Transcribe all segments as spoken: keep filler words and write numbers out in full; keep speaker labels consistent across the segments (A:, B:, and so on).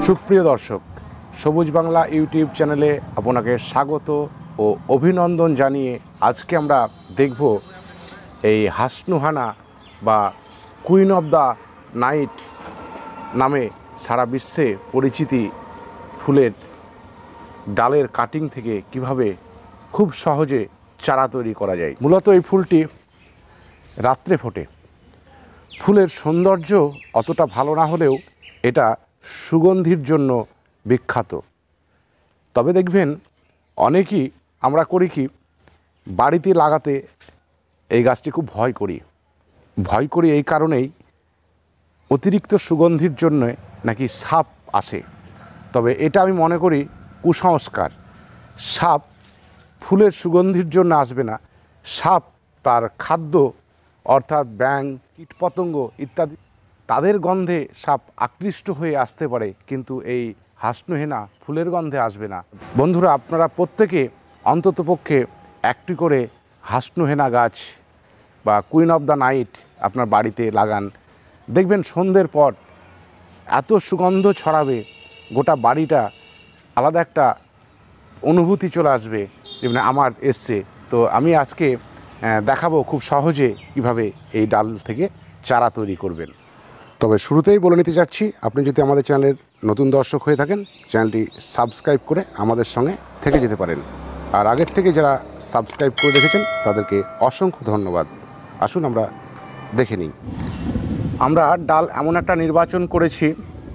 A: সুপ্রিয় দর্শক, সবুজ বাংলা ইউটিউব চ্যানেলে আপনাকে স্বাগত ও অভিনন্দন জানিয়ে আজকে আমরা দেখব এই হাসনুহানা বা কুইন অফ দ্য নাইট নামে সারা বিশ্বে পরিচিতি ফুলের ডালের কাটিং থেকে কিভাবে খুব সহজে চারা তৈরি করা যায়। মূলত এই ফুলটি রাত্রে ফোটে। ফুলের সৌন্দর্য অতটা ভালো না হলেও এটা সুগন্ধির জন্য বিখ্যাত। তবে দেখবেন অনেকেই আমরা করি কি, বাড়িতে লাগাতে এই গাছটি খুব ভয় করি ভয় করি এই কারণেই অতিরিক্ত সুগন্ধির জন্য নাকি সাপ আসে। তবে এটা আমি মনে করি কুসংস্কার। সাপ ফুলের সুগন্ধির জন্য আসবে না, সাপ তার খাদ্য অর্থাৎ ব্যাঙ, কীটপতঙ্গ ইত্যাদি তাদের গন্ধে সাপ আকৃষ্ট হয়ে আসতে পারে, কিন্তু এই হাসনুহেনা ফুলের গন্ধে আসবে না। বন্ধুরা, আপনারা প্রত্যেকে অন্ততপক্ষে একটি করে হাসনুহেনা গাছ বা কুইন অফ দ্য নাইট আপনার বাড়িতে লাগান। দেখবেন সন্ধ্যের পর এত সুগন্ধ ছড়াবে, গোটা বাড়িটা আলাদা একটা অনুভূতি চলে আসবে যেমন আমার এসছে। তো আমি আজকে দেখাবো খুব সহজে কিভাবে এই ডাল থেকে চারা তৈরি করবেন। তবে শুরুতেই বলে নিতে চাচ্ছি, আপনি যদি আমাদের চ্যানেলের নতুন দর্শক হয়ে থাকেন, চ্যানেলটি সাবস্ক্রাইব করে আমাদের সঙ্গে থেকে যেতে পারেন। আর আগের থেকে যারা সাবস্ক্রাইব করে রেখেছেন তাদেরকে অসংখ্য ধন্যবাদ। আসুন আমরা দেখে নিই। আমরা ডাল এমন একটা নির্বাচন করেছি,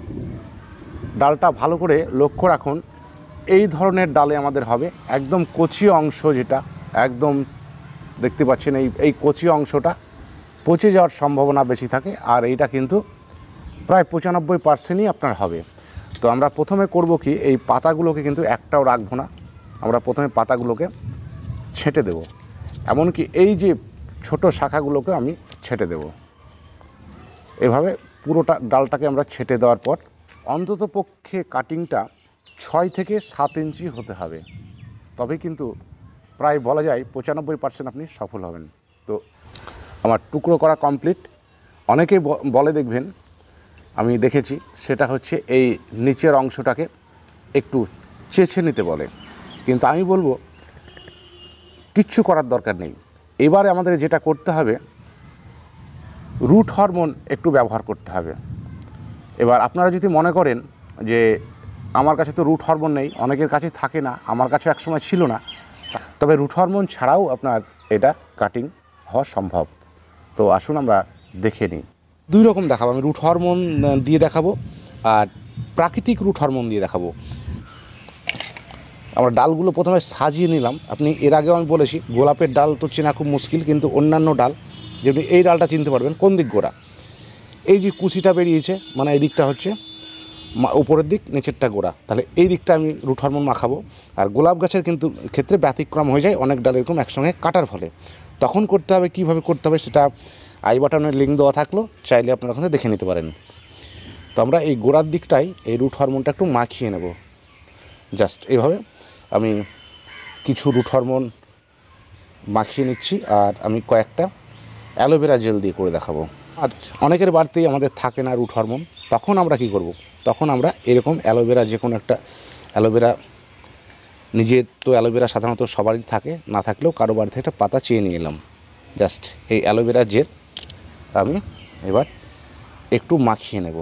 A: ডালটা ভালো করে লক্ষ্য রাখুন। এই ধরনের ডালে আমাদের হবে, একদম কচি অংশ, যেটা একদম দেখতে পাচ্ছেন এই এই কচি অংশটা পচে যাওয়ার সম্ভাবনা বেশি থাকে, আর এইটা কিন্তু প্রায় পঁচানব্বই পার্সেন্টই আপনার হবে। তো আমরা প্রথমে করব কি, এই পাতাগুলোকে কিন্তু একটাও রাখবো না, আমরা প্রথমে পাতাগুলোকে ছেঁটে দেব। এমনকি এই যে ছোট শাখাগুলোকে আমি ছেঁটে দেব। এভাবে পুরোটা ডালটাকে আমরা ছেঁটে দেওয়ার পর অন্তত পক্ষে কাটিংটা ছয় থেকে সাত ইঞ্চি হতে হবে, তবে কিন্তু প্রায় বলা যায় পঁচানব্বই পার্সেন্ট আপনি সফল হবেন। তো আমার টুকরো করা কমপ্লিট। অনেকেই বলে, দেখবেন আমি দেখেছি, সেটা হচ্ছে এই নিচের অংশটাকে একটু চেঁচে নিতে বলে, কিন্তু আমি বলবো কিচ্ছু করার দরকার নেই। এবারে আমাদের যেটা করতে হবে, রুট হরমোন একটু ব্যবহার করতে হবে। এবার আপনারা যদি মনে করেন যে আমার কাছে তো রুট হরমোন নেই, অনেকের কাছে থাকে না, আমার কাছে একসময় ছিল না, তবে রুট হরমোন ছাড়াও আপনার এটা কাটিং হওয়া সম্ভব। তো আসুন আমরা দেখে নিই। দুই রকম দেখাবো, আমি রুট হরমোন দিয়ে দেখাবো আর প্রাকৃতিক রুট হরমোন দিয়ে দেখাবো। আমরা ডালগুলো প্রথমে সাজিয়ে নিলাম। আপনি এর আগেও আমি বলেছি, গোলাপের ডাল তো চেনা খুব মুশকিল, কিন্তু অন্যান্য ডাল যেমনি এই ডালটা চিনতে পারবেন কোন দিক গোড়া। এই যে কুচিটা বেরিয়েছে, মানে এই দিকটা হচ্ছে উপরের দিক, নিচেরটা গোড়া, তাহলে এই দিকটা আমি রুট হরমোন মাখাবো। আর গোলাপ গাছের কিন্তু ক্ষেত্রে ব্যতিক্রম হয়ে যায়, অনেক ডাল এরকম একসঙ্গে কাটার ফলে। তখন করতে হবে, কীভাবে করতে হবে সেটা আই বাটনের লিঙ্ক দেওয়া থাকলো, চাইলে আপনারা ওখানে দেখে নিতে পারেন। তো আমরা এই গোড়ার দিকটাই এই রুট হরমোনটা একটু মাখিয়ে নেব। জাস্ট এইভাবে আমি কিছু রুট হরমোন মাখিয়ে নিচ্ছি, আর আমি কয়েকটা অ্যালোভেরা জেল দিয়ে করে দেখাবো। আর অনেকের বাড়িতেই আমাদের থাকে না রুট হরমোন, তখন আমরা কি করব, তখন আমরা এরকম অ্যালোভেরা, যে কোনো একটা অ্যালোভেরা, নিজের তো অ্যালোভেরা সাধারণত সবারই থাকে, না থাকলেও কারো বাড়ি থেকে একটা পাতা চেয়ে নিয়ে এলাম। জাস্ট এই অ্যালোভেরা জেল আমি এবার একটু মাখিয়ে নেব।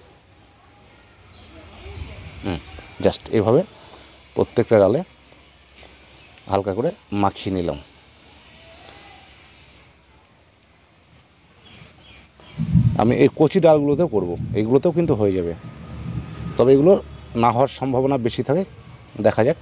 A: হুম জাস্ট এভাবে প্রত্যেকটা ডালে হালকা করে মাখিয়ে নিলাম। আমি এই কচি ডালগুলোতেও করব, এইগুলোতেও কিন্তু হয়ে যাবে, তবে এগুলো না হওয়ার সম্ভাবনা বেশি থাকে। দেখা যাক।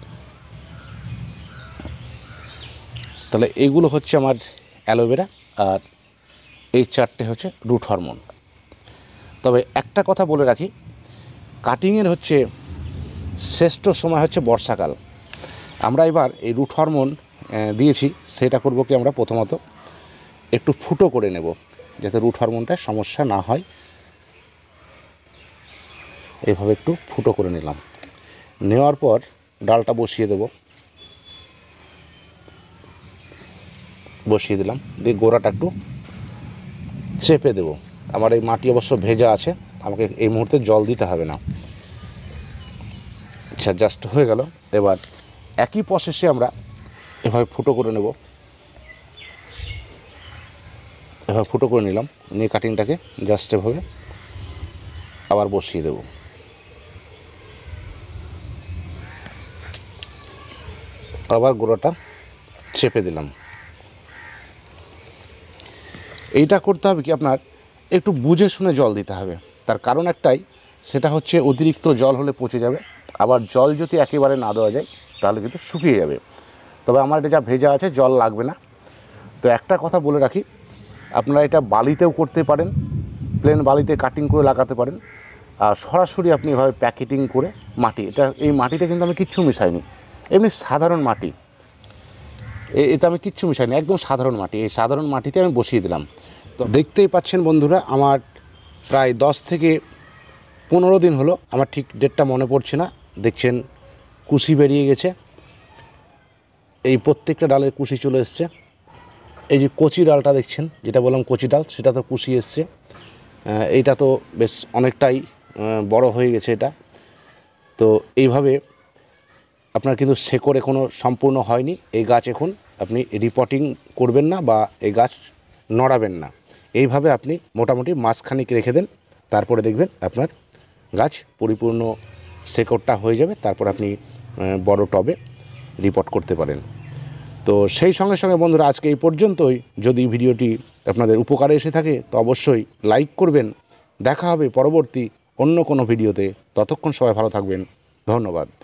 A: তাহলে এইগুলো হচ্ছে আমার অ্যালোভেরা, আর এই চারটে হচ্ছে রুট হরমোন। তবে একটা কথা বলে রাখি, কাটিংয়ের হচ্ছে শ্রেষ্ঠ সময় হচ্ছে বর্ষাকাল। আমরা এবার এই রুট হরমোন দিয়েছি, সেটা করব কি, আমরা প্রথমত একটু ফুটো করে নেব, যাতে রুট হরমোনটার সমস্যা না হয়। এইভাবে একটু ফুটো করে নিলাম। নেওয়ার পর ডালটা বসিয়ে দেব, বসিয়ে দিলাম, দিয়ে গোড়াটা একটু চেপে দেব। আমার এই মাটি অবশ্য ভেজা আছে, আমাকে এই মুহূর্তে জল দিতে হবে না। আচ্ছা, জাস্ট হয়ে গেল। এবার একই প্রসেসে আমরা এভাবে ফুটো করে নেব। এভাবে ফুটো করে নিলাম, নিয়ে কাটিংটাকে জাস্ট এভাবে আবার বসিয়ে দেব। আবার গোড়াটা চেপে দিলাম। এইটা করতে হবে কি, আপনার একটু বুঝে শুনে জল দিতে হবে। তার কারণ একটাই, সেটা হচ্ছে অতিরিক্ত জল হলে পচে যাবে, আবার জল যদি একেবারে না দেওয়া যায় তাহলে কিন্তু শুকিয়ে যাবে। তবে আমার এটা যা ভেজা আছে জল লাগবে না। তো একটা কথা বলে রাখি, আপনারা এটা বালিতেও করতে পারেন, প্লেন বালিতে কাটিং করে লাগাতে পারেন, আর সরাসরি আপনি এভাবে প্যাকেটিং করে মাটি, এটা এই মাটিতে কিন্তু আমি কিচ্ছু মিশাইনি, এমনি সাধারণ মাটি, এটা আমি কিচ্ছু মিশাইনি, একদম সাধারণ মাটি। এই সাধারণ মাটিতে আমি বসিয়ে দিলাম। তো দেখতেই পাচ্ছেন বন্ধুরা, আমার প্রায় দশ থেকে পনেরো দিন হলো, আমার ঠিক ডেটটা মনে পড়ছে না। দেখছেন কুশি বেরিয়ে গেছে, এই প্রত্যেকটা ডালের কুশি চলে এসছে। এই যে কচি ডালটা দেখছেন, যেটা বললাম কচি ডাল, সেটা তো কুশি এসছে। এইটা তো বেশ অনেকটাই বড় হয়ে গেছে এটা। তো এইভাবে আপনার কিন্তু শেকড় এখনও সম্পূর্ণ হয়নি। এই গাছ এখন আপনি রিপোর্টিং করবেন না বা এই গাছ নড়াবেন না। এইভাবে আপনি মোটামুটি মাসখানিক রেখে দেন, তারপরে দেখবেন আপনার গাছ পরিপূর্ণ শেকড়টা হয়ে যাবে। তারপর আপনি বড় টবে রিপোর্ট করতে পারেন। তো সেই সঙ্গে সঙ্গে বন্ধুরা, আজকে এই পর্যন্তই। যদি ভিডিওটি আপনাদের উপকারে এসে থাকে তো অবশ্যই লাইক করবেন। দেখা হবে পরবর্তী অন্য কোনো ভিডিওতে। ততক্ষণ সবাই ভালো থাকবেন। ধন্যবাদ।